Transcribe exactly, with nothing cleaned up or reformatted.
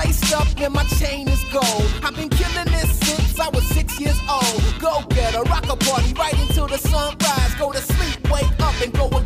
laced up and my chain is gold. I've been killing this since I was six years old. Go get a rock a party right until the sunrise. Go to sleep, wake up and go